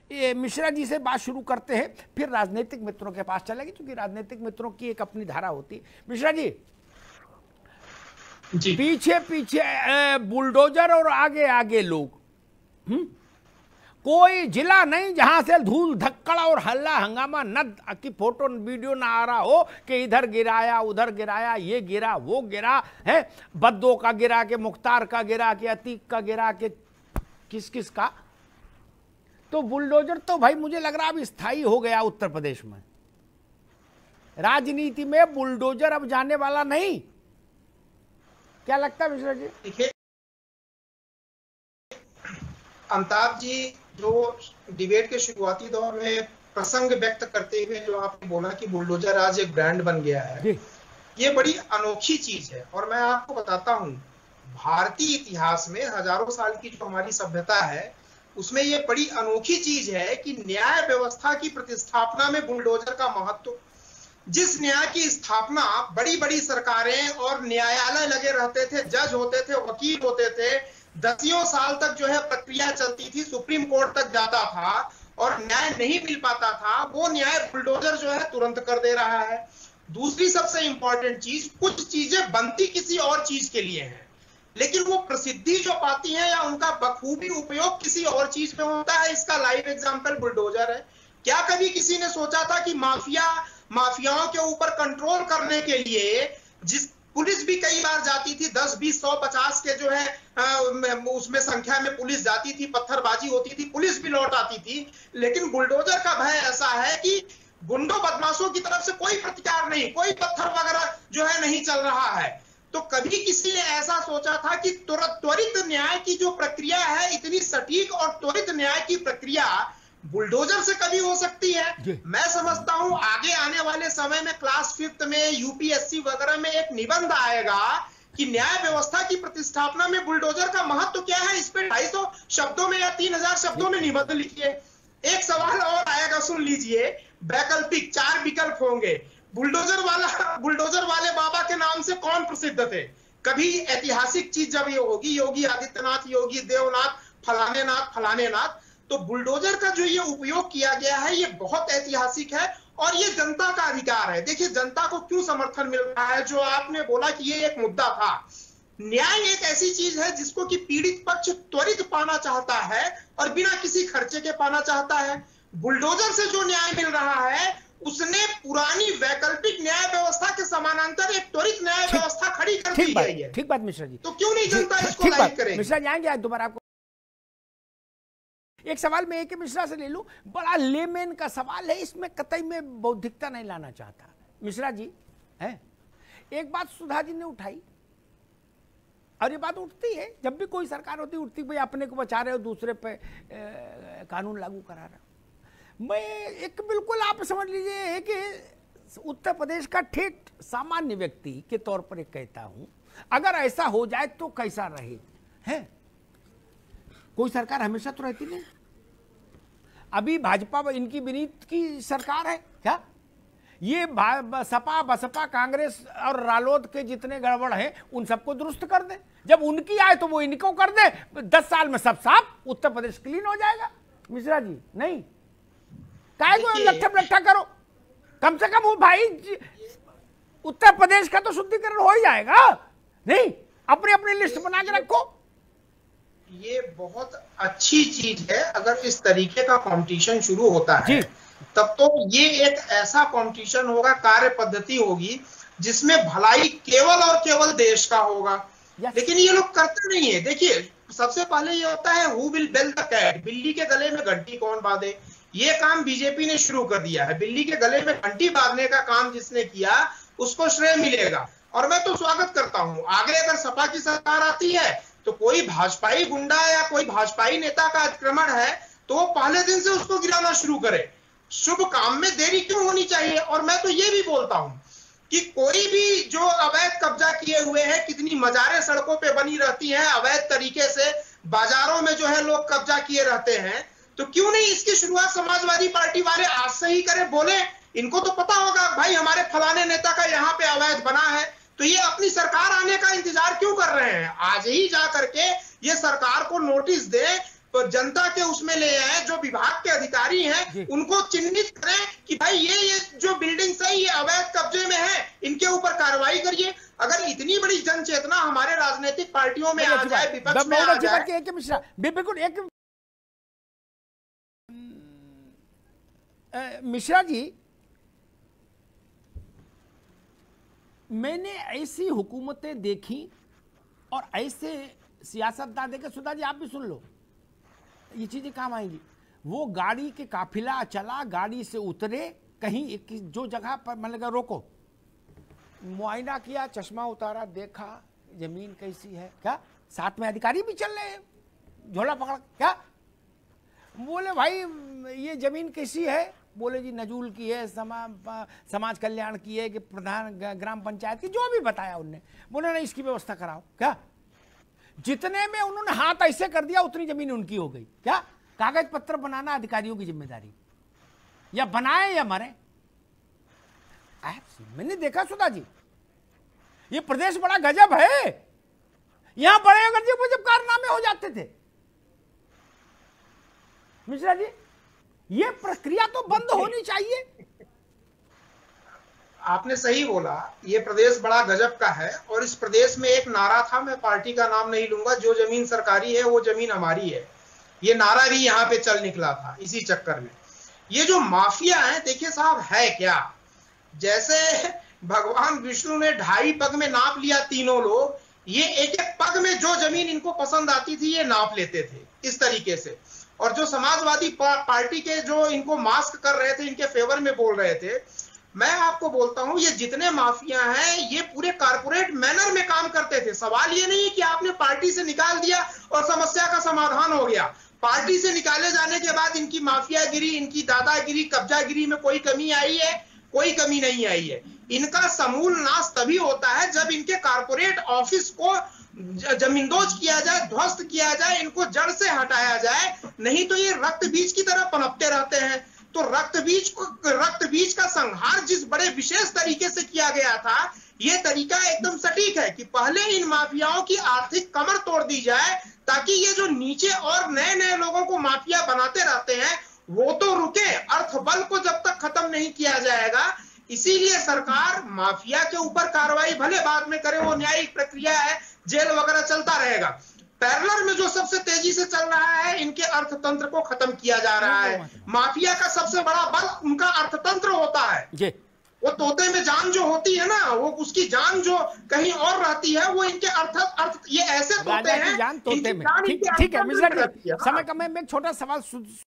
ये मिश्रा जी से बात शुरू करते हैं, फिर राजनीतिक मित्रों के पास चलेगी, क्योंकि राजनीतिक मित्रों की एक अपनी धारा होती है। मिश्रा जी, पीछे पीछे बुलडोजर और आगे आगे लोग, कोई जिला नहीं जहां से धूल धक्कड़ और हल्ला हंगामा न की फोटो वीडियो ना आ रहा हो कि इधर गिराया उधर गिराया, ये गिरा वो गिरा है, बद्दो का गिरा के मुख्तार का गिरा के अतीक का गिरा के किस किस का। तो बुलडोजर तो भाई मुझे लग रहा अब स्थायी हो गया उत्तर प्रदेश में। राजनीति में बुलडोजर अब जाने वाला नहीं, क्या लगता है मिश्रा जी? देखिए अमिताभ जी, जो डिबेट के शुरुआती दौर में प्रसंग व्यक्त करते हुए जो आपने बोला कि बुलडोजर आज एक ब्रांड बन गया है, ये बड़ी अनोखी चीज है। और मैं आपको बताता हूं, भारतीय इतिहास में हजारों साल की जो हमारी सभ्यता है उसमें ये बड़ी अनोखी चीज है कि न्याय व्यवस्था की प्रतिष्ठापना में बुलडोजर का महत्व। जिस न्याय की स्थापना बड़ी बड़ी सरकारें और न्यायालय लगे रहते थे, जज होते थे, वकील होते थे, दसियों साल तक जो है प्रक्रिया चलती थी, सुप्रीम कोर्ट तक जाता था और न्याय नहीं मिल पाता था, वो न्याय बुलडोजर जो है तुरंत कर दे रहा है। दूसरी सबसे इंपॉर्टेंट चीज, कुछ चीजें बनती किसी और चीज के लिए हैं, लेकिन वो प्रसिद्धि जो पाती है या उनका बखूबी उपयोग किसी और चीज में होता है। इसका लाइव एग्जांपल बुलडोजर है। क्या कभी किसी ने सोचा था कि माफियाओं के ऊपर कंट्रोल करने के लिए जिस पुलिस भी कई बार जाती थी, 10, 20, 100, 50 के जो है उसमें संख्या में पुलिस जाती थी, पत्थरबाजी होती थी, पुलिस भी लौट आती थी, लेकिन बुलडोजर का भय ऐसा है कि गुंडों बदमाशों की तरफ से कोई प्रतिकार नहीं, कोई पत्थर वगैरह जो है नहीं चल रहा है। तो कभी किसी ने ऐसा सोचा था कि त्वरित न्याय की जो प्रक्रिया है, इतनी सटीक और त्वरित न्याय की प्रक्रिया बुलडोजर से कभी हो सकती है? मैं समझता हूं आगे आने वाले समय में क्लास 5th में यूपीएससी वगैरह में एक निबंध आएगा कि न्याय व्यवस्था की प्रतिष्ठापना में बुलडोजर का महत्व क्या है। इस पे 250 शब्दों में या 3000 शब्दों में निबंध लिखिए। एक सवाल और आएगा, सुन लीजिए, वैकल्पिक 4 विकल्प होंगे। बुलडोजर वाले बाबा के नाम से कौन प्रसिद्ध थे? कभी ऐतिहासिक चीज जब ये होगी, योगी आदित्यनाथ, योगी देवनाथ, फलाने नाथ। तो बुलडोजर का जो ये उपयोग किया गया है ये बहुत ऐतिहासिक है और ये जनता का अधिकार है। देखिए जनता को क्यों समर्थन मिल रहा है, जो आपने बोला कि ये एक मुद्दा था। न्याय एक ऐसी चीज है जिसको कि पीड़ित पक्ष त्वरित पाना चाहता है और बिना किसी खर्चे के पाना चाहता है। बुलडोजर से जो न्याय मिल रहा है उसने पुरानी वैकल्पिक न्याय व्यवस्था के समानांतर एक त्वरित न्याय व्यवस्था खड़ी कर दी गई है। ठीक बात मिश्रा जी। तो क्यों नहीं जनता इसको लाइक करेगी? मिश्रा जी आएंगे आज दोबारा आपको। एक सवाल मैं एक मिश्रा से ले लूं, बड़ा लेमेन का सवाल है, इसमें कतई में बौद्धिकता नहीं लाना चाहता। मिश्रा जी है, एक बात सुधा जी ने उठाई और ये बात उठती है जब भी कोई सरकार होती है, उठती भाई अपने को बचा रहे हो, दूसरे पे कानून लागू करा रहे हो। मैं एक बिल्कुल आप समझ लीजिए कि उत्तर प्रदेश का ठेठ सामान्य व्यक्ति के तौर पर एक कहता हूं, अगर ऐसा हो जाए तो कैसा रहे है? कोई सरकार हमेशा तो रहती नहीं। अभी भाजपा इनकी विनीत की सरकार है क्या? ये सपा बसपा कांग्रेस और रालोद के जितने गड़बड़ हैं उन सबको दुरुस्त कर दे। जब उनकी आए तो वो इनको कर दे, 10 साल में सब साफ, उत्तर प्रदेश क्लीन हो जाएगा। मिश्रा जी नहीं, काय को लट्ठा करो, कम से कम वो भाई उत्तर प्रदेश का तो शुद्धिकरण हो ही जाएगा। नहीं, अपनी अपनी लिस्ट बना के रखो। ये बहुत अच्छी चीज है। अगर इस तरीके का कंपटीशन शुरू होता है तब तो ये एक ऐसा कंपटीशन होगा, कार्य पद्धति होगी जिसमें भलाई केवल और केवल देश का होगा। लेकिन ये लोग करते नहीं है। देखिए सबसे पहले ये होता है who will bell the cat, बिल्ली के गले में घंटी कौन बांधे। ये काम बीजेपी ने शुरू कर दिया है। बिल्ली के गले में घंटी बांधने का काम जिसने किया उसको श्रेय मिलेगा और मैं तो स्वागत करता हूं। आगे अगर सपा की सरकार आती है तो कोई भाजपाई गुंडा या कोई भाजपाई नेता का आक्रमण है तो वो पहले दिन से उसको गिराना शुरू करे। शुभ काम में देरी क्यों होनी चाहिए? और मैं तो ये भी बोलता हूं कि कोई भी जो अवैध कब्जा किए हुए हैं, कितनी मजारें सड़कों पे बनी रहती हैं, अवैध तरीके से बाजारों में जो है लोग कब्जा किए रहते हैं, तो क्यों नहीं इसकी शुरुआत समाजवादी पार्टी वाले आज से ही करें? बोले, इनको तो पता होगा भाई हमारे फलाने नेता का यहाँ पे अवैध बना है, तो ये अपनी सरकार आने का इंतजार क्यों कर रहे हैं? आज ही जा करके ये सरकार को नोटिस दे, जनता के उसमें ले आए, जो विभाग के अधिकारी हैं उनको चिन्हित करें कि भाई ये जो बिल्डिंग है ये अवैध कब्जे में है, इनके ऊपर कार्रवाई करिए। अगर इतनी बड़ी जन चेतना हमारे राजनीतिक पार्टियों में आ जाए, विपक्ष में आ जाए। मिश्रा बिल्कुल, एक मिश्रा जी, मैंने ऐसी हुकूमतें देखी और ऐसे सियासतदान देखे। सुधा जी आप भी सुन लो, ये चीजें काम आएंगी। वो गाड़ी के काफिला चला, गाड़ी से उतरे, कहीं जो जगह पर मन लगा रोको, मुआयना किया, चश्मा उतारा, देखा जमीन कैसी है, क्या साथ में अधिकारी भी चल रहे हैं, झोला पकड़, क्या बोले भाई ये जमीन कैसी है? बोले जी नजूल की है, समाज कल्याण की है, कि प्रधान ग्राम पंचायत की, जो भी बताया उनने। बोले नहीं इसकी व्यवस्था कराओ। क्या जितने में उन्होंने हाथ ऐसे कर दिया उतनी जमीन उनकी हो गई। क्या कागज पत्र बनाना अधिकारियों की जिम्मेदारी, या बनाए या मरे। मैंने देखा सुधा जी, ये प्रदेश बड़ा गजब है। यहां बड़े गजब कारनामे हो जाते थे। मिश्रा जी, ये प्रक्रिया तो बंद होनी चाहिए। आपने सही बोला, ये प्रदेश बड़ा गजब का है। और इस प्रदेश में एक नारा था, मैं पार्टी का नाम नहीं लूंगा, जो जमीन सरकारी है वो जमीन हमारी है। ये नारा भी यहाँ पे चल निकला था इसी चक्कर में। ये जो माफिया है, देखिए साहब, है क्या, जैसे भगवान विष्णु ने 2.5 पग में नाप लिया तीनों लोग, ये एक एक पग में जो जमीन इनको पसंद आती थी ये नाप लेते थे इस तरीके से। और जो समाजवादी पार्टी के जो इनको मास्क कर रहे थे, इनके फेवर में बोल रहे थे, मैं आपको बोलता हूं ये जितने माफिया हैं ये पूरे कारपोरेट मैनर में काम करते थे। सवाल ये नहीं है कि आपने पार्टी से निकाल दिया और समस्या का समाधान हो गया। पार्टी से निकाले जाने के बाद इनकी माफियागिरी, इनकी दादागिरी, कब्जागिरी में कोई कमी आई है? कोई कमी नहीं आई है। इनका समूल नाश तभी होता है जब इनके कारपोरेट ऑफिस को जमींदोज किया जाए, ध्वस्त किया जाए, इनको जड़ से हटाया जाए। नहीं तो ये रक्त बीज की तरह पनपते रहते हैं। तो रक्त बीज का संहार जिस बड़े विशेष तरीके से किया गया था, ये तरीका एकदम सटीक है कि पहले इन माफियाओं की आर्थिक कमर तोड़ दी जाए, ताकि ये जो नीचे और नए नए लोगों को माफिया बनाते रहते हैं वो तो रुके। अर्थबल को जब तक खत्म नहीं किया जाएगा, इसीलिए सरकार माफिया के ऊपर कार्रवाई भले बाद में करे, वो न्यायिक प्रक्रिया है, जेल वगैरह चलता रहेगा। पैरेलल में जो सबसे तेजी से चल रहा है, इनके अर्थतंत्र को खत्म किया जा रहा है। माफिया का सबसे बड़ा बल उनका अर्थतंत्र होता है। वो तोते में जान जो होती है ना, वो उसकी जान जो कहीं और रहती है, वो इनके अर्थ ये ऐसे तोते हैं, जान तोते में। ठीक है मिश्रा जी, समय का मैं एक छोटा सवाल